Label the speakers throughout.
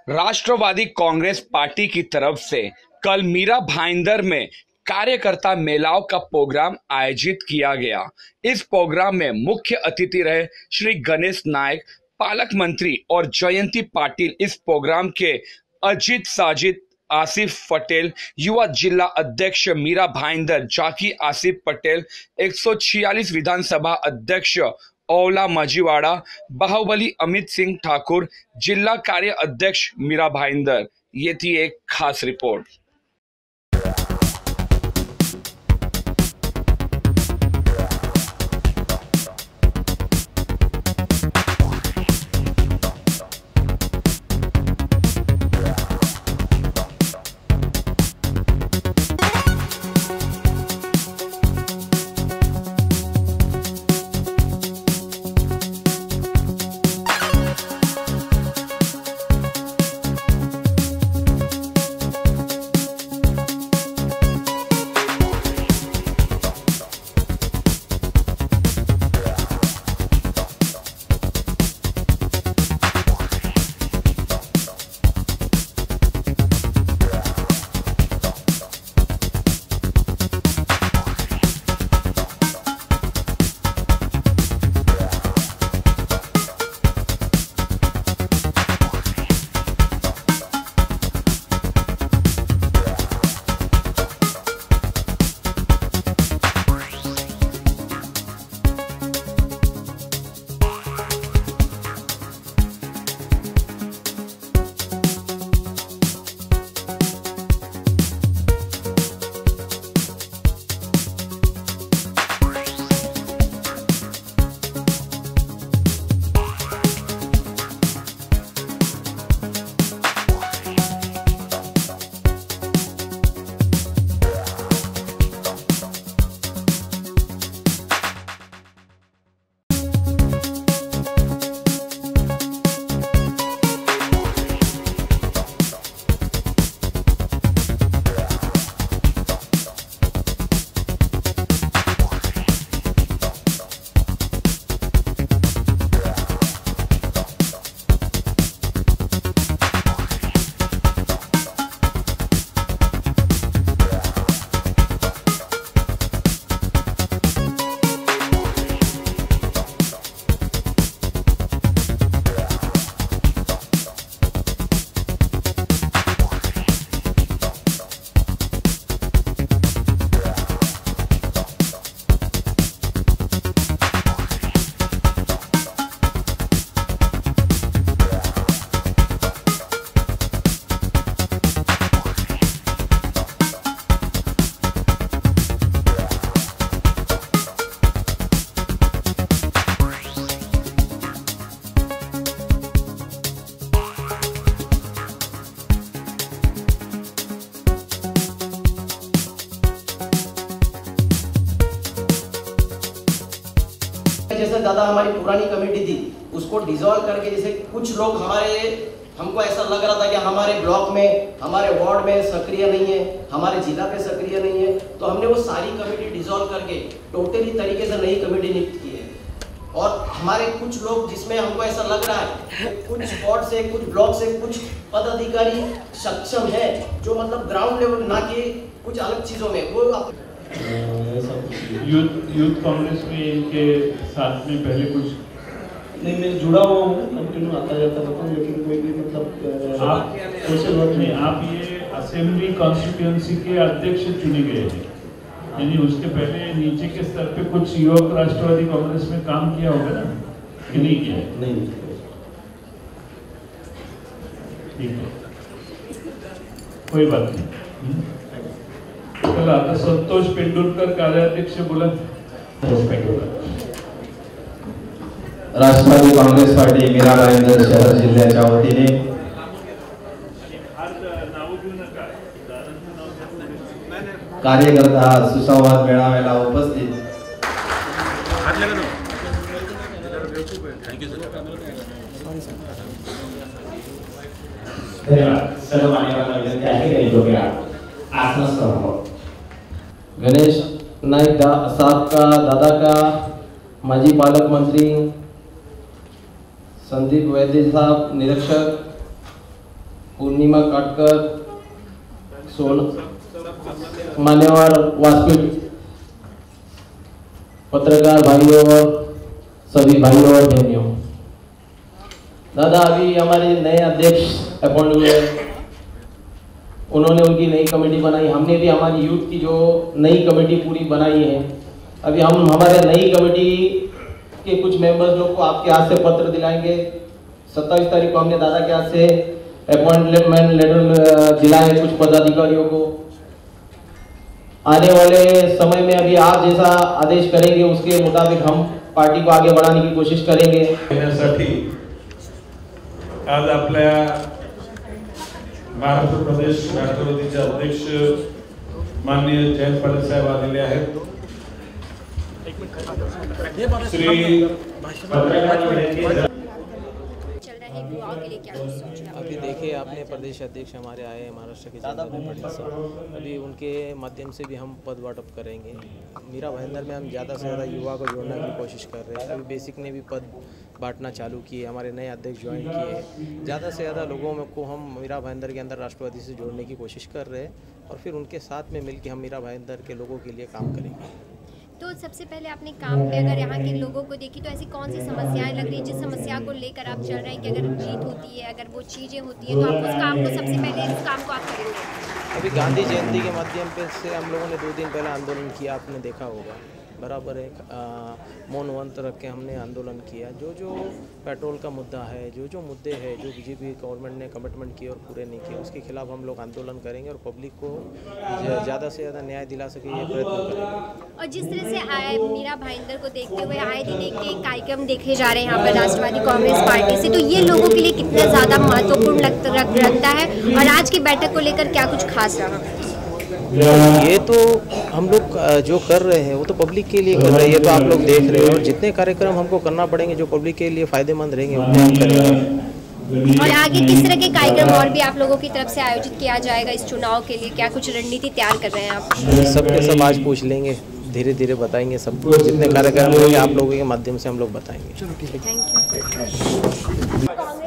Speaker 1: राष्ट्रवादी Congress party की तरफ से कल मीरा भाईंदर में कार्यकर्ता मेलाओं का प्रोग्राम आयोजित किया गया। इस प्रोग्राम में मुख्य अतिथि रहे श्री गणेश नायक, पालक मंत्री और जयंती पाटिल। इस प्रोग्राम के अजीत साजिद, आसिफ पटेल, युवा जिला अध्यक्ष मीरा भाईंदर, जाकी आसिफ पटेल, 146 विधानसभा अध्यक्ष ओला मजीवाड़ा, बाहुबली अमित सिंह ठाकुर, जिला कार्य अध्यक्ष मीरा भाईंदर। ये थी एक खास रिपोर्ट।
Speaker 2: जैसे दादा हमारी पुरानी कमेटी थी उसको डिसॉल्व करके, जैसे कुछ लोग हमको ऐसा लग रहा था कि हमारे ब्लॉक में, हमारे वार्ड में सक्रिय नहीं है, हमारे जिला पे सक्रिय नहीं है, तो हमने वो सारी कमेटी डिसॉल्व करके टोटली तरीके से नई कमेटी नियुक्त की है। और हमारे कुछ लोग, जिसमें हमको ऐसा लग रहा है कुछ वार्ड से, कुछ ब्लॉक से कुछ पदाधिकारी सक्षम है, जो मतलब ग्राउंड लेवल ना कि कुछ अलग चीजों में वो
Speaker 3: यूथ कांग्रेस में इनके साथ में पहले कुछ
Speaker 4: नहीं, मैं जुड़ा हुआ हूँ, कंटिन्यू आता जाता रहता हूँ, लेकिन कोई भी मतलब
Speaker 3: आप सोशल वर्क में आप ये असेंबली कॉन्स्टिट्यूएंसी के अध्यक्ष चुने गए हैं, यानी उसके पहले नीचे के स्तर पे कुछ युवक राष्ट्रवादी कांग्रेस में काम किया होगा ना कि नहीं किया?
Speaker 4: नहीं।
Speaker 3: ठीक है, कोई बात नहीं। चला आता संतोष पेंडुलकर कार्याध्यक्ष बुलंद।
Speaker 5: राष्ट्रवादी काँग्रेस पार्टी मीरा भाईंदर शहर जिल्ह्याच्या वतीने कार्यकर्ता सुसंवाद मेळाव्याला उपस्थित
Speaker 6: सर्व मान्यवरांना विनंती आहे की लोक आसनस्थ राहावं।
Speaker 7: गणेश नायक साहब का, दादा का, माजी पालक मंत्री संदीप वैद्य साहब निरीक्षक, पूर्णिमा काटकर, मान्यवर वास्पिक पत्रकार भाइयों और सभी भाइयों और बहनियों, दादा अभी हमारे नए अध्यक्ष अपॉइंट हुए, उन्होंने उनकी नई कमेटी बनाई, हमने भी हमारी यूथ की जो नई कमेटी पूरी बनाई है। अभी हम हमारे नई कमेटी के कुछ मेंबर्स लोग को आपके हाथ से पत्र दिलाएंगे। 27 तारीख को हमने दादा के हाथ से अपॉइंटमेंट लेटर दिलाए कुछ पदाधिकारियों को। आने वाले समय में अभी आप जैसा आदेश करेंगे उसके मुताबिक हम पार्टी को आगे बढ़ाने की कोशिश करेंगे।
Speaker 3: आज आपल्या महाराष्ट्र प्रदेश राष्ट्रवादीचे अध्यक्ष माननीय जयंत पाटील साहेब आलेले आहेत। श्री
Speaker 7: अभी देखिए आपने प्रदेश अध्यक्ष हमारे आए हैं महाराष्ट्र के पटेल साहब, अभी उनके माध्यम से भी हम पद वाटप करेंगे। मीरा भाईंदर में हम ज़्यादा से ज़्यादा युवा को जोड़ने की कोशिश कर रहे हैं। अभी बेसिक ने भी पद बांटना चालू किए, हमारे नए अध्यक्ष ज्वाइन किए। ज़्यादा से ज़्यादा लोगों को हम मीरा भाईंदर के अंदर राष्ट्रवादी से जोड़ने की कोशिश कर रहे हैं और फिर उनके साथ में मिलकर हम मीरा भाईंदर के लोगों के लिए काम करेंगे।
Speaker 8: तो सबसे पहले आपने काम पे अगर यहाँ के लोगों को देखी तो ऐसी कौन सी समस्याएं लग रही है जिस समस्या को लेकर आप चल रहे हैं कि अगर जीत होती है, अगर वो चीज़ें होती हैं तो आप उस काम को सबसे पहले इस काम को आप करेंगे?
Speaker 7: अभी गांधी जयंती के माध्यम पे से हम लोगों ने 2 दिन पहले आंदोलन किया, आपने देखा होगा बराबर है। मौन वंत रख के हमने आंदोलन किया। जो पेट्रोल का मुद्दा है, जो मुद्दे हैं जो बीजेपी गवर्नमेंट ने कमिटमेंट किए और पूरे नहीं किए, उसके खिलाफ हम लोग आंदोलन करेंगे और पब्लिक को ज़्यादा से ज़्यादा न्याय दिला सके ये प्रयत्न करेंगे।
Speaker 8: और जिस तरह से आए मीरा भाईंदर को देखते हुए आए दिन एक के कार्यक्रम देखे जा रहे हैं यहाँ पर राष्ट्रवादी कांग्रेस पार्टी से, तो ये लोगों के लिए कितना ज़्यादा महत्वपूर्ण लगता है और आज की बैठक को लेकर क्या कुछ खास रहा?
Speaker 7: ये तो हम लोग जो कर रहे हैं वो तो पब्लिक के लिए कर रहे हैं, ये तो आप लोग देख रहे हो। और जितने कार्यक्रम हमको करना पड़ेंगे जो पब्लिक के लिए फायदेमंद रहेंगे उतने हम करेंगे।
Speaker 8: और आगे किस तरह के कार्यक्रम और भी आप लोगों की तरफ से आयोजित किया जाएगा इस चुनाव के लिए? क्या कुछ रणनीति तैयार कर रहे हैं आप?
Speaker 7: सबके सब आज पूछ लेंगे, धीरे धीरे बताएंगे सब। जितने कार्यक्रम होंगे आप लोगों के माध्यम से हम लोग बताएंगे।
Speaker 8: Thank you.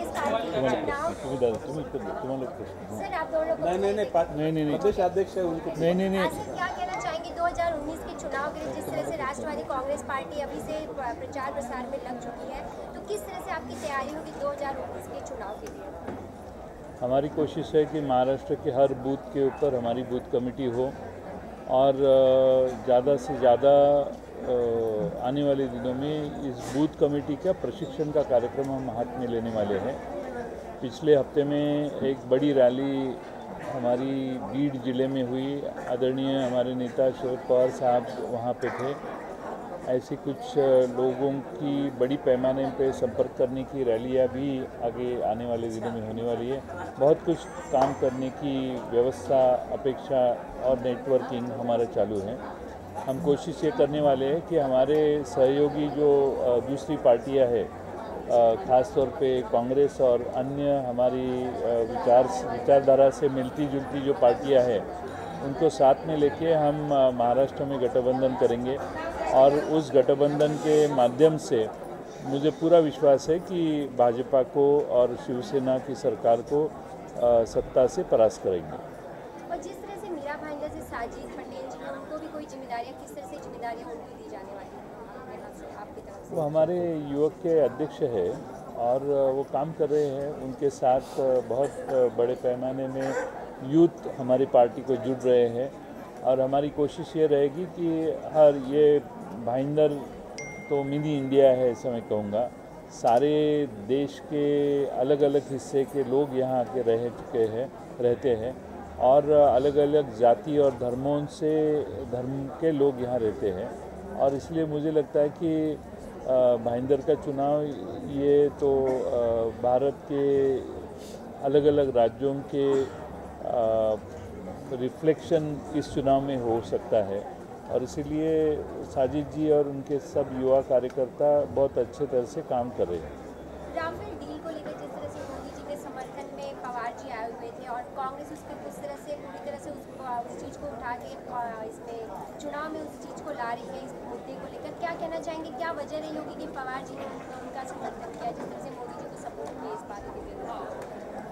Speaker 8: सर आप दोनों को
Speaker 3: नहीं प्रदेश अध्यक्ष है उनको नहीं
Speaker 8: आज क्या कहना चाहेंगे 2019 के चुनाव के लिए? जिस तरह से राष्ट्रवादी कांग्रेस पार्टी अभी से प्रचार प्रसार में लग चुकी है, तो किस तरह से आपकी तैयारी होगी 2019 के चुनाव के लिए?
Speaker 3: हमारी कोशिश है कि महाराष्ट्र के हर बूथ के ऊपर हमारी बूथ कमेटी हो और ज़्यादा से ज़्यादा आने वाले दिनों में इस बूथ कमेटी का प्रशिक्षण का कार्यक्रम हम हाथ में लेने वाले हैं। पिछले हफ्ते में एक बड़ी रैली हमारी बीड जिले में हुई, आदरणीय हमारे नेता शरद पवार साहब वहाँ पे थे। ऐसे कुछ लोगों की बड़ी पैमाने पे संपर्क करने की रैलियाँ भी आगे आने वाले दिनों में होने वाली है। बहुत कुछ काम करने की व्यवस्था, अपेक्षा और नेटवर्किंग हमारा चालू है। हम कोशिश ये करने वाले हैं कि हमारे सहयोगी जो दूसरी पार्टियाँ हैं, ख़ास तौर पे कांग्रेस और अन्य हमारी विचारधारा से मिलती जुलती जो पार्टियां हैं, उनको साथ में लेके हम महाराष्ट्र में गठबंधन करेंगे और उस गठबंधन के माध्यम से मुझे पूरा विश्वास है कि भाजपा को और शिवसेना की सरकार को सत्ता से परास्त करेंगे।
Speaker 8: और जिस तरह से मीरा भाईंदर से साजिद पटेल जी, उनको भी कोई जिम्मेदारियाँ, किस तरह से जिम्मेदारियाँ उनको दी जाने वाली हैं आपकी तरफ से?
Speaker 3: वो हमारे युवक के अध्यक्ष है और वो काम कर रहे हैं। उनके साथ बहुत बड़े पैमाने में यूथ हमारी पार्टी को जुड़ रहे हैं और हमारी कोशिश ये रहेगी कि हर ये भाईंदर तो मिनी इंडिया है ऐसा मैं कहूँगा। सारे देश के अलग अलग हिस्से के लोग यहाँ आके रहते हैं और अलग अलग जाति और धर्म के लोग यहाँ रहते हैं और इसलिए मुझे लगता है कि भाईंदर का चुनाव ये तो भारत के अलग अलग राज्यों के रिफ्लेक्शन इस चुनाव में हो सकता है और इसीलिए साजिद जी और उनके सब युवा कार्यकर्ता बहुत अच्छे तरह से काम कर रहे हैं।
Speaker 8: राफेल डील को लेकर जिस तरह से मोदी जी के समर्थन में पवार जी आए हुए थे और कांग्रेस उसके किस तरह से पूरी तरह से उस चीज़ को उठा के इसमें चुनाव में उस चीज़ को ला रही है, इस मुद्दे को लेकर क्या कहना चाहेंगे? क्या वजह रही होगी कि पवार जी ने उनका समर्थन किया, जिस तरह से मोदी जी को सपोर्ट किया इस बात के लिए?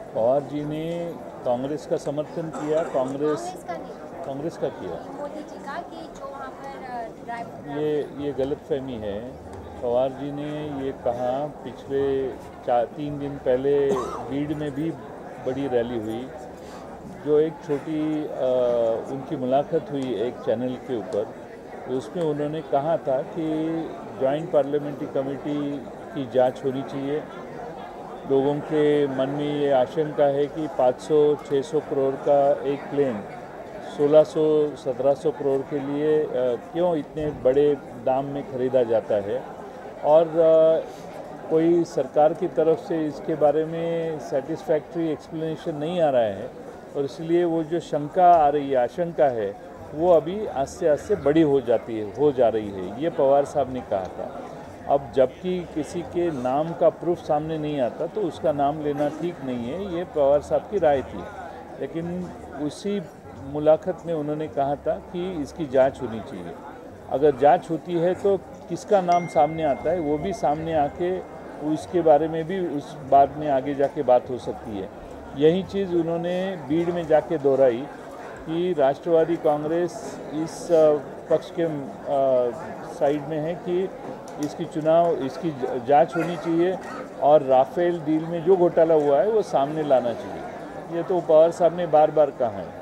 Speaker 3: पवार जी ने कांग्रेस का समर्थन किया, कांग्रेस
Speaker 8: का नहीं,
Speaker 3: कांग्रेस का किया,
Speaker 8: मोदी जी का, कि जो वहाँ पर ड्राइव
Speaker 3: ये गलतफहमी है। पवार जी ने ये कहा, पिछले 3 दिन पहले बीड़ में भी बड़ी रैली हुई, जो एक छोटी उनकी मुलाकात हुई एक चैनल के ऊपर, उसमें उन्होंने कहा था कि जॉइंट पार्लियामेंट्री कमेटी की जांच होनी चाहिए। लोगों के मन में ये आशंका है कि 500-600 करोड़ का एक प्लेन 1600-1700 करोड़ के लिए क्यों इतने बड़े दाम में ख़रीदा जाता है, और कोई सरकार की तरफ से इसके बारे में सेटिस्फैक्ट्री एक्सप्लेनेशन नहीं आ रहा है, और इसलिए वो जो शंका आ रही है, आशंका है, वो अभी आस्ते आस्ते बड़ी हो जा रही है। ये पवार साहब ने कहा था। अब जबकि किसी के नाम का प्रूफ सामने नहीं आता तो उसका नाम लेना ठीक नहीं है, ये पवार साहब की राय थी। लेकिन उसी मुलाकात में उन्होंने कहा था कि इसकी जांच होनी चाहिए। अगर जांच होती है तो किसका नाम सामने आता है वो भी सामने आके उसके बारे में भी उस बाद में आगे जाके बात हो सकती है। यही चीज़ उन्होंने बीड़ में जाके दोहराई कि राष्ट्रवादी कांग्रेस इस पक्ष के साइड में है कि इसकी जांच होनी चाहिए, और राफेल डील में जो घोटाला हुआ है वो सामने लाना चाहिए। ये तो पवार साहब ने बार बार कहा है।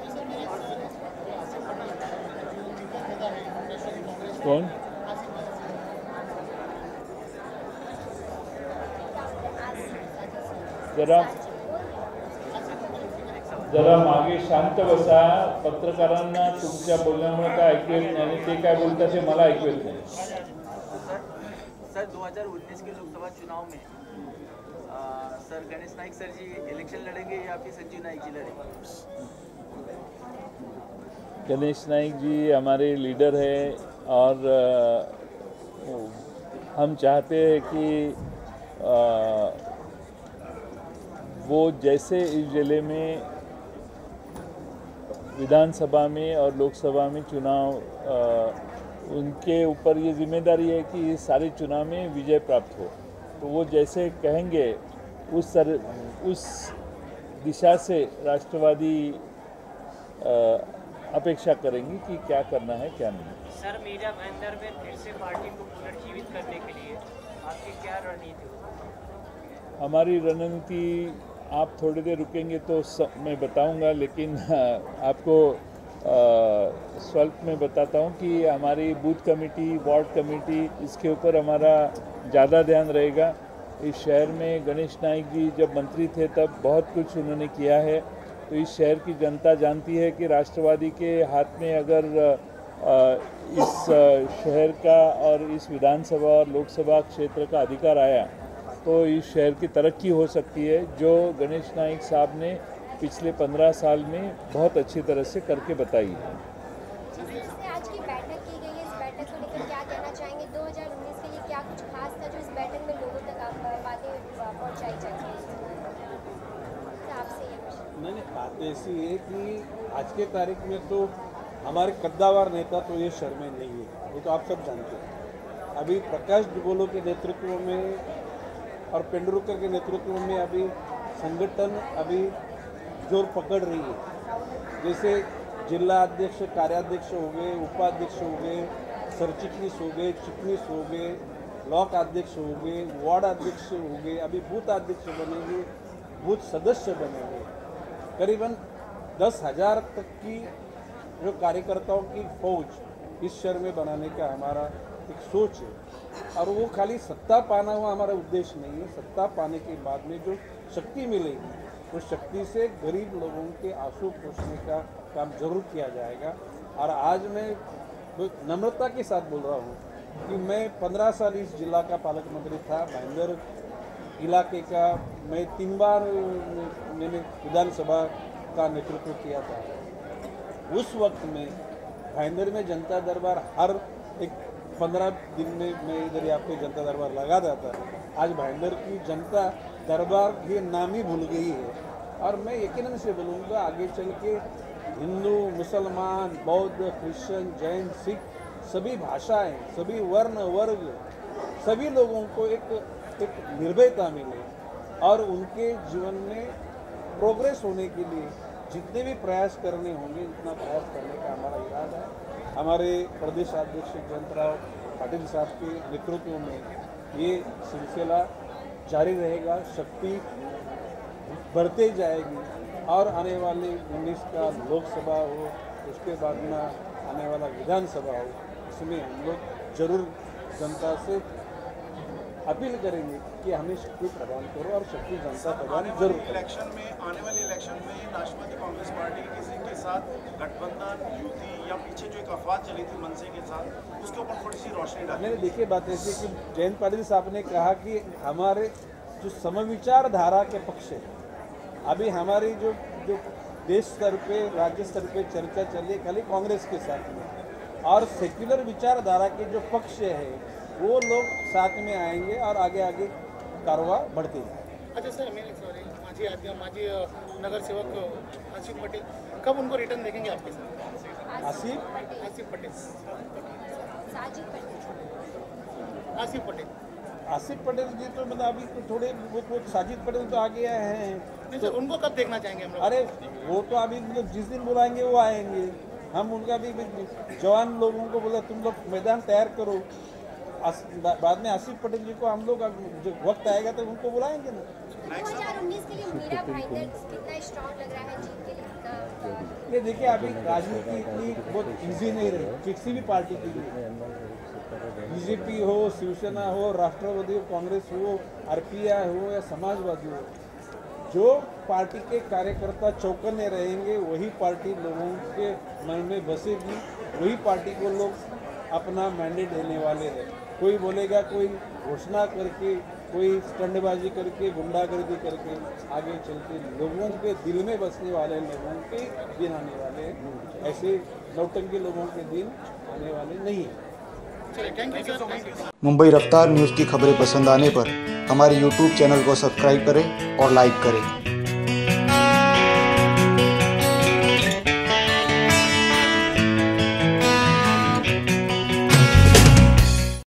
Speaker 3: कौन? जरा मागे शांत बसा। पत्रकारांना तुमच्या बोलण्यामुळे काय ऐकू येत नाही, ते काय बोलतात ते मला ऐकू येत नाही।
Speaker 9: सर 2019 के लोकसभा चुनाव में sir Ganesh Naik sir ji election लड़ेंगे या फिर संजीव नाइक जी लड़ेंगे?
Speaker 3: गणेश नाइक जी हमारे लीडर हैं, और हम चाहते हैं कि वो जैसे इस जिले में विधानसभा में और लोकसभा में चुनाव उनके ऊपर ये जिम्मेदारी है कि इस सारे चुनाव में विजय प्राप्त हो, तो वो जैसे कहेंगे उस दिशा से राष्ट्रवादी अपेक्षा करेंगी कि क्या करना है क्या नहीं।
Speaker 10: सर मीरा भाईंदर में फिर से पार्टी को पुनर्जीवित करने के लिए आपकी क्या रणनीति होगी?
Speaker 3: हमारी रणनीति आप थोड़ी देर रुकेंगे तो मैं बताऊंगा, लेकिन आपको स्वल्प में बताता हूं कि हमारी बूथ कमेटी, वार्ड कमेटी, इसके ऊपर हमारा ज़्यादा ध्यान रहेगा। इस शहर में गणेश नाइक जी जब मंत्री थे तब बहुत कुछ उन्होंने किया है, तो इस शहर की जनता जानती है कि राष्ट्रवादी के हाथ में अगर इस शहर का और इस विधानसभा और लोकसभा क्षेत्र का अधिकार आया तो इस शहर की तरक्की हो सकती है, जो गणेश नाइक साहब ने पिछले 15 साल में बहुत अच्छी तरह से करके बताई है।
Speaker 8: आज की बैठक की गई है, इस बैठक को लेकर क्या कहना चाहेंगे? 2019 के लिए क्या कुछ खास था जो इस बैठक में लोगों तक आप बातें पहुंचाई जाएंगी?
Speaker 4: नहीं, बात ऐसी है कि आज के तारीख में तो हमारे कद्दावर नेता तो ये शहर में नहीं है, वो तो आप सब जानते हैं। अभी प्रकाश दुगोलो के नेतृत्व में और पेंडुलकर के नेतृत्व में अभी संगठन अभी जोर पकड़ रही है। जैसे जिला अध्यक्ष, कार्याध्यक्ष हो गए, उपाध्यक्ष हो गए, सरचिटनीस हो गए, चिटनीस हो गए, ब्लॉक अध्यक्ष हो गए, वार्ड अध्यक्ष हो गए, अभी बूथ अध्यक्ष बनेंगे, बूथ सदस्य बनेंगे। करीबन 10,000 तक की जो कार्यकर्ताओं की फौज इस शहर में बनाने का हमारा एक सोच है, और वो खाली सत्ता पाना हुआ हमारा उद्देश्य नहीं है। सत्ता पाने के बाद में जो शक्ति मिलेगी उस शक्ति से गरीब लोगों के आंसू पोंछने का काम जरूर किया जाएगा। और आज मैं नम्रता के साथ बोल रहा हूँ कि मैं 15 साल इस जिला का पालक मंत्री था। भाईंदर इलाके का मैं 3 बार मैंने विधानसभा का नेतृत्व किया था। उस वक्त में भाईंदर में जनता दरबार हर एक 15 दिन में मैं इधर यहाँ पे जनता दरबार लगा देता था। आज भाईंदर की जनता दरबार ये नाम ही भूल गई है, और मैं यकीनन से बोलूँगा आगे चल के हिंदू, मुसलमान, बौद्ध, क्रिश्चियन, जैन, सिख, सभी भाषाएं, सभी वर्ण वर्ग, सभी लोगों को एक निर्भयता मिले और उनके जीवन में प्रोग्रेस होने के लिए जितने भी प्रयास करने होंगे उतना प्रयास करने का हमारा इरादा है। हमारे प्रदेश अध्यक्ष जयंतराव पाटिल साहब के नेतृत्व में ये सिलसिला जारी रहेगा, शक्ति बढ़ते जाएगी और आने वाले 19 का लोकसभा हो, उसके बाद में आने वाला विधानसभा हो, इसमें हम लोग जरूर जनता से अपील करेंगे कि हमें शक्ति प्रदान करो और शक्ति जनता प्रदान जरूर करो।
Speaker 11: आने वाले इलेक्शन में राष्ट्रवादी कांग्रेस पार्टी किसी के साथ गठबंधन, युति या पीछे जो एक अफवाह चली थी मनसे के साथ, उसके ऊपर थोड़ी सी रोशनी डाली।
Speaker 4: मैंने देखिए बात ऐसी कि जयंत पाटिल साहब ने कहा कि हमारे जो समविचार धारा के पक्ष है, अभी हमारी जो देश स्तर पे, राज्य स्तर पे चर्चा चली खाली कांग्रेस के साथ में, और सेक्युलर विचारधारा के जो पक्ष है वो लोग साथ में आएंगे और आगे आगे कारवाई बढ़ती है।
Speaker 12: अच्छा सर, मैं माजी नगर सेवक आसिफ पटेल, कब उनको रिटर्न देखेंगे आपके साथ? आसिफ पटेल
Speaker 4: जी तो मतलब अभी तो थोड़े वो साजिद पटेल तो आगे आए हैं,
Speaker 12: तो उनको कब देखना चाहेंगे हम लोग?
Speaker 4: अरे वो तो अभी मतलब जिस दिन बुलाएंगे वो आएंगे। हम उनका भी जवान लोगों को बोला तुम लोग मैदान तैयार करो, बाद में आसिफ पटेल जी को हम लोग जो वक्त आएगा तो उनको बुलाएंगे ना।
Speaker 8: 2019 के लिए मीरा भाईंदर कितना स्ट्रॉन्ग लग रहा है जीत के लिए?
Speaker 4: ये देखिए अभी राजनीति इतनी बहुत इजी नहीं रही किसी भी पार्टी के लिए, बीजेपी हो, शिवसेना हो, राष्ट्रवादी कांग्रेस हो, आरपीआई हो या समाजवादी हो, जो पार्टी के कार्यकर्ता चौकन्ने रहेंगे वही पार्टी लोगों के मन में बसेगी, वही पार्टी को लोग अपना मैंडेट देने वाले हैं। कोई बोलेगा, कोई घोषणा करके, कोई स्टंटबाजी करके, गुंडागर्दी करके आगे चलते लोगों के दिल में बसने वाले लोगों के दिन आने वाले हैं, ऐसे नौटंकी लोगों के दिन आने वाले नहीं हैं।
Speaker 13: मुंबई रफ्तार न्यूज़ की खबरें पसंद आने पर हमारे YouTube चैनल को सब्सक्राइब करें और लाइक करें।